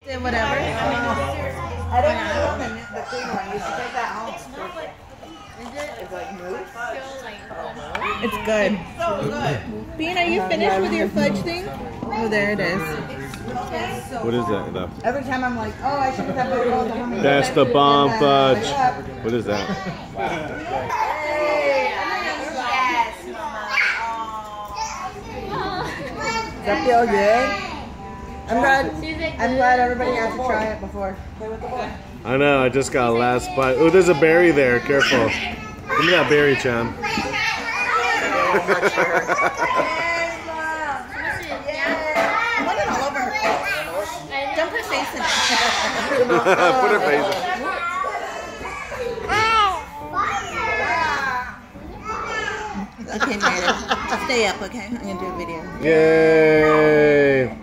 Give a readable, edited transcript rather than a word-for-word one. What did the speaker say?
Whatever. I don't know the clean one. You should take that home. It's like mousse. It's good. So good. Bean, are you finished with your fudge thing? Oh, there it is. What is that? Every time I'm like, oh, I should have had all the hummus. That's the bomb fudge. What is that? Does that feel good? I'm glad everybody got to try it before. I know, I just got a last bite. Oh, there's a berry there. Careful. Give me that berry, Cham. Put it all over her face. Dump her face in it. Put her face in it. Okay, Meredith. Stay up, okay? I'm going to do a video. Yay!